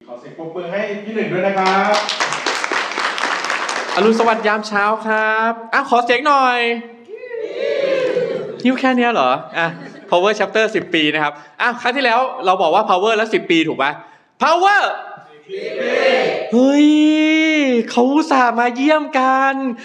ขอเสียงปรบมือให้พี่หนึ่งด้วยนะครับอรุณสวัสดิ์ยามเช้าครับขอเสียงหน่อยแค่นี้เหรอPower Chapter 10 ปีนะครับครั้งที่แล้วเราบอกว่า Power แล้ว10 ปีถูกป่ะ Power 10 ปีเฮ้ยเขาอุตส่าห์มาเยี่ยมกัน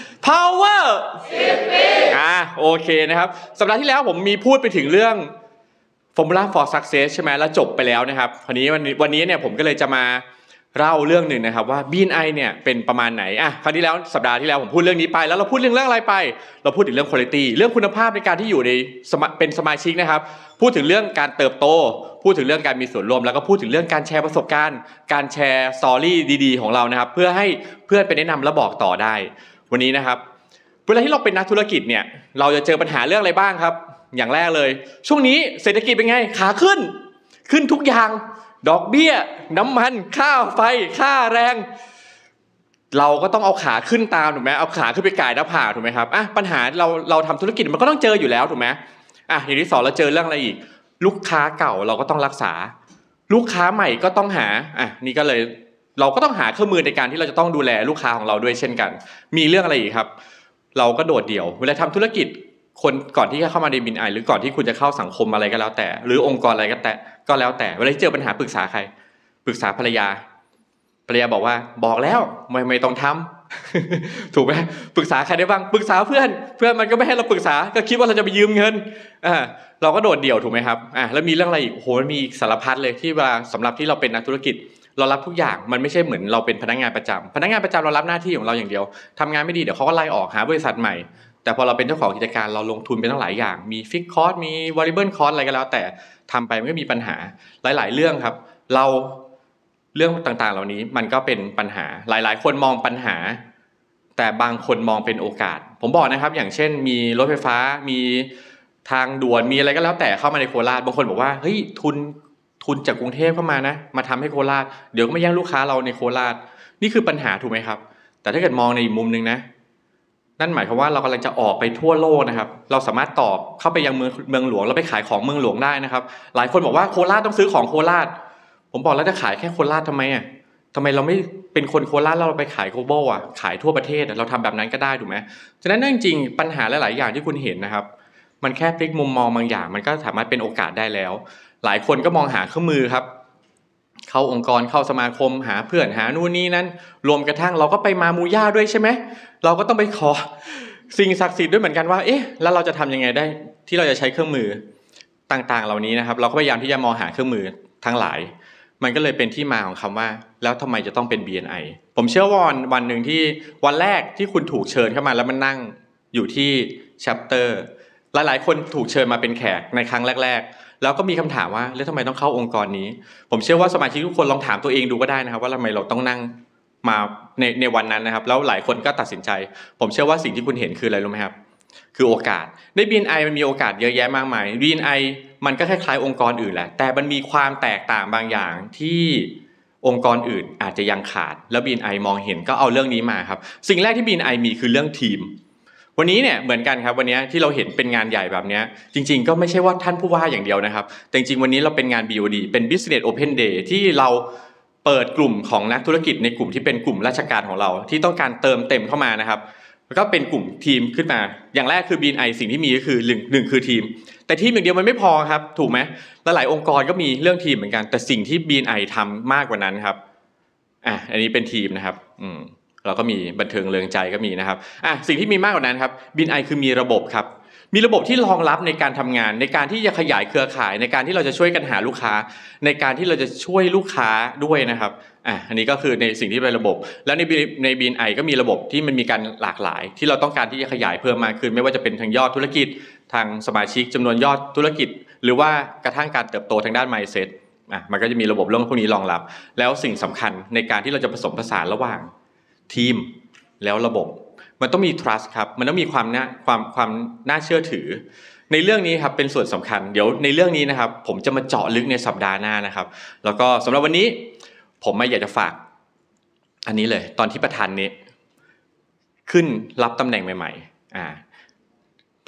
Power 10 ปีโอเคนะครับสัปดาห์ที่แล้วผมมีพูดไปถึงเรื่อง Formula for Success ใช่ไหมแล้วจบไปแล้วนะครับวันนี้เนี่ยผมก็เลยจะมาเล่าเรื่องหนึ่งนะครับว่า B&I เนี่ยเป็นประมาณไหนคราวที่แล้วสัปดาห์ที่แล้วผมพูดเรื่องนี้ไปแล้วเราพูดเรื่องอะไรไปเราพูดถึงเรื่อง quality เรื่องคุณภาพในการที่อยู่ในเป็นสมาชิกนะครับพูดถึงเรื่องการเติบโตพูดถึงเรื่องการมีส่วนร่วมแล้วก็พูดถึงเรื่องการแชร์ประสบการณ์การแชร์สตอรี่ดีๆของเรานะครับเพื่อให้เพื่อนไปแนะนำและบอกต่อได้วันนี้นะครับเวลาที่เราเป็นนักธุรกิจเนี่ยเราจะเจอปัญหาเรื่องอะไรบ้างครับอย่างแรกเลยช่วงนี้เศรษฐกิจเป็นไงขาขึ้นทุกอย่างดอกเบี้ยน้ำมันค่าไฟค่าแรงเราก็ต้องเอาขาขึ้นตามถูกไหมเอาขาขึ้นไปก่ายหน้าผากถูกไหมครับปัญหาเราทำธุรกิจมันก็ต้องเจออยู่แล้วถูกไหมอย่างที่สองเราเจอเรื่องอะไรอีกลูกค้าเก่าเราก็ต้องรักษาลูกค้าใหม่ก็ต้องหานี่ก็เลยเราก็ต้องหาเครื่องมือในการที่เราจะต้องดูแลลูกค้าของเราด้วยเช่นกันมีเรื่องอะไรอีกครับเราก็โดดเดี่ยวเวลาทำธุรกิจคนก่อนที่จะเข้ามาในB&Iหรือก่อนที่คุณจะเข้าสังคมอะไรก็แล้วแต่หรือองค์กรอะไรก็แล้วแต่เวลาเจอปัญหาปรึกษาใครปรึกษาภรรยาบอกว่าบอกแล้วไม่ต้องทำ ถูกไหมปรึกษาใครได้บ้างปรึกษาเพื่อนมันก็ไม่ให้เราปรึกษาก็คิดว่าเราจะไปยืมเงินเราก็โดดเดี่ยวถูกไหมครับแล้วมีเรื่องอะไรอีกโอ้โหมันมีสารพัดเลยที่เวลาสำหรับที่เราเป็นนักธุรกิจเรารับทุกอย่างมันไม่ใช่เหมือนเราเป็นพนักงานประจำเรารับหน้าที่ของเราอย่างเดียวทำงานไม่ดีเดี๋ยวเขาก็ไล่ออกหาบริษัทใหม่แต่พอเราเป็นเจ้าของกิจการเราลงทุนไปตั้งหลายอย่างมีฟิกคอสมีวอริเบิลคอสอะไรก็แล้วแต่ทำไปมันก็มีปัญหาหลายๆเรื่องครับเรื่องต่างๆเหล่านี้มันก็เป็นปัญหาหลายๆคนมองปัญหาแต่บางคนมองเป็นโอกาสผมบอกนะครับอย่างเช่นมีรถไฟฟ้ามีทางด่วนมีอะไรก็แล้วแต่เข้ามาในโคราชบางคนบอกว่าเฮ้ยทุนจากกรุงเทพเข้ามานะมาทำให้โคราชเดี๋ยวก็มาแย่งลูกค้าเราในโคราชนี่คือปัญหาถูกไหมครับแต่ถ้าเกิดมองในอีกมุมนึงนะนั่นหมายความว่าเรากำลังจะออกไปทั่วโลกนะครับเราสามารถตอบเข้าไปยังเมืองหลวงแล้วไปขายของเมืองหลวงได้นะครับหลายคนบอกว่าโคราชต้องซื้อของโคราชผมบอกแล้วจะขายแค่โคราชทำไมเราไม่เป็นคนโคราชเราไปขายโกลบอลขายทั่วประเทศเราทำแบบนั้นก็ได้ถูกไหมฉะนั้นจริงๆปัญหาหลายๆอย่างที่คุณเห็นนะครับมันแค่พลิกมุมมองบางอย่างมันก็สามารถเป็นโอกาสได้แล้วหลายคนก็มองหาเครื่องมือครับเข้าองค์กรเข้าสมาคมหาเพื่อนหานู่นนี่นั้นรวมกระทั่งเราก็ไปมามูย่าด้วยใช่ไหมเราก็ต้องไปขอสิ่งศักดิ์สิทธิ์ด้วยเหมือนกันว่าแล้วเราจะทำยังไงได้ที่เราจะใช้เครื่องมือต่างๆเหล่านี้นะครับเราก็พยายามที่จะมองหาเครื่องมือทั้งหลายมันก็เลยเป็นที่มาของคำว่าแล้วทำไมจะต้องเป็น B&I ผมเชื่อว่าวันหนึ่งที่วันแรกที่คุณถูกเชิญเข้ามาแล้วมันนั่งอยู่ที่ chapter หลายๆคนถูกเชิญมาเป็นแขกในครั้งแรกๆแล้วก็มีคำถามว่าแล้วทำไมต้องเข้าองค์กรนี้ผมเชื่อว่าสมาชิกทุกคนลองถามตัวเองดูก็ได้นะครับว่าทำไมเราต้องนั่งมาในวันนั้นนะครับแล้วหลายคนก็ตัดสินใจผมเชื่อว่าสิ่งที่คุณเห็นคืออะไรรู้ไหมครับคือโอกาสใน B&I มันมีโอกาสเยอะแยะมากมาย B&I มันก็คล้ายๆองค์กรอื่นแหละแต่มันมีความแตกต่างบางอย่างที่องค์กรอื่นอาจจะยังขาดแล้ว B&I มองเห็นก็เอาเรื่องนี้มาครับสิ่งแรกที่ B&I มีคือเรื่องทีมวันนี้เนี่ยเหมือนกันครับวันนี้ที่เราเห็นเป็นงานใหญ่แบบนี้จริงๆก็ไม่ใช่ว่าท่านผู้ว่าอย่างเดียวนะครับแต่จริงๆวันนี้เราเป็นงาน BOD เป็น Business Open Day ที่เราเปิดกลุ่มของนักธุรกิจในกลุ่มที่เป็นกลุ่มราชการของเราที่ต้องการเติมเต็มเข้ามานะครับแล้วก็เป็นกลุ่มทีมขึ้นมาอย่างแรกคือ B&I สิ่งที่มีก็คือหนึ่งคือทีมแต่ทีมอย่างเดียวมันไม่พอครับถูกไหมหลายองค์กรก็มีเรื่องทีมเหมือนกันแต่สิ่งที่ B&I ทำมากกว่านั้นครับอันนี้เป็นทีมนะครับเราก็มีบันเทิงเริงใจก็มีนะครับสิ่งที่มีมากกว่านั้นครับ B&I คือมีระบบครับมีระบบที่รองรับในการทำงานในการที่จะขยายเครือข่ายในการที่เราจะช่วยกันหาลูกค้าในการที่เราจะช่วยลูกค้าด้วยนะครับอันนี้ก็คือในสิ่งที่เป็นระบบแล้วใน B&I ก็มีระบบที่มันมีการหลากหลายที่เราต้องการที่จะขยายเพิ่มมากขึ้นไม่ว่าจะเป็นทางยอดธุรกิจทางสมาชิกจำนวนยอดธุรกิจหรือว่ากระทั่งการเติบโตทางด้าน mindset มันก็จะมีระบบเรื่องพวกนี้รองรับแล้วสิ่งสำคัญในการที่เราจะผสมผสานระหว่างทีมแล้วระบบมันต้องมี trust ครับมันต้องมีความน่าเชื่อถือในเรื่องนี้ครับเป็นส่วนสำคัญเดี๋ยวในเรื่องนี้นะครับผมจะมาเจาะลึกในสัปดาห์หน้านะครับแล้วก็สำหรับวันนี้ผมอยากจะฝากอันนี้เลยตอนที่ประธานนี้ขึ้นรับตำแหน่งใหม่ๆ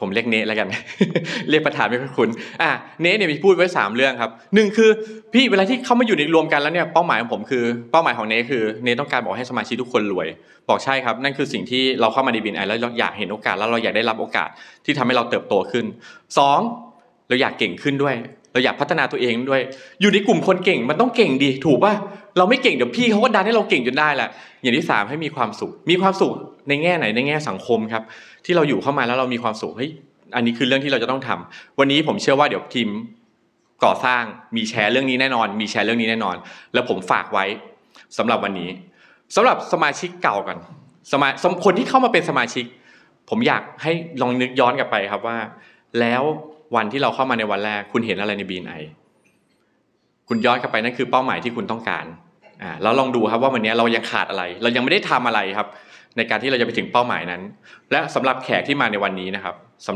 ผมเรียกเนแล้วกัน เรียกประธานไม่ค่อยคุ้นเนเนี่ยมีพูดไว้3เรื่องครับ1คือพี่เวลาที่เขามาอยู่ในรวมกันแล้วเนี่ยเป้าหมายของผมคือเป้าหมายของเนคือเนต้องการบอกให้สมาชิกทุกคนรวยบอกใช่ครับนั่นคือสิ่งที่เราเข้ามาในBNIแล้วเราอยากเห็นโอกาสแล้วเราอยากได้รับโอกาสที่ทำให้เราเติบโตขึ้น2เราอยากเก่งขึ้นด้วยเราอยากพัฒนาตัวเองด้วยอยู่ในกลุ่มคนเก่งมันต้องเก่งดิถูกป่ะเราไม่เก่งเดี๋ยวพี่เขาก็ดันให้เราเก่งจนได้แหละอย่างที่3ให้มีความสุขในแง่ไหนในแง่สังคมครับที่เราอยู่เข้ามาแล้วเรามีความสุขอันนี้คือเรื่องที่เราจะต้องทำวันนี้ผมเชื่อว่าเดี๋ยวทีมก่อสร้างมีแชร์เรื่องนี้แน่นอนแล้วผมฝากไว้สำหรับวันนี้สำหรับสมาชิกเก่ากันคนที่เข้ามาเป็นสมาชิกผมอยากให้ลองนึกย้อนกลับไปครับว่าแล้ววันที่เราเข้ามาในวันแรกคุณเห็นอะไรในBNIคุณย้อนกลับไปนั่นคือเป้าหมายที่คุณต้องการแล้วลองดูครับว่าวันนี้เรายังขาดอะไรเรายังไม่ได้ทำอะไรครับในการที่เราจะไปถึงเป้าหมายนั้นและสำหรับแขกที่มาในวันนี้นะครับ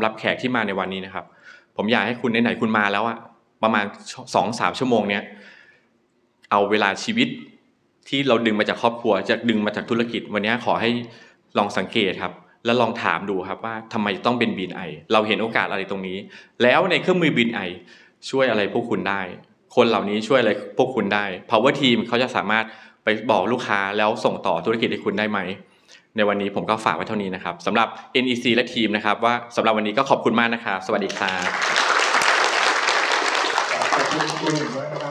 ผมอยากให้คุณไหนๆคุณมาแล้วประมาณ 2-3 ชั่วโมงเนี้ยเอาเวลาชีวิตที่เราดึงมาจากครอบครัวจะดึงมาจากธุรกิจวันนี้ขอให้ลองสังเกตครับแล้วลองถามดูครับว่าทำไมต้องเป็นBNIเราเห็นโอกาสอะไรตรงนี้แล้วในเครื่องมือBNIช่วยอะไรพวกคุณได้คนเหล่านี้ช่วยอะไรพวกคุณได้ Power Team เขาจะสามารถไปบอกลูกค้าแล้วส่งต่อธุรกิจให้คุณได้ไหมในวันนี้ผมก็ฝากไว้เท่านี้นะครับสำหรับ NEC และทีมนะครับว่าสำหรับวันนี้ก็ขอบคุณมากนะครับสวัสดีครับขอบคุณคุณหนึ่งด้วยนะครับ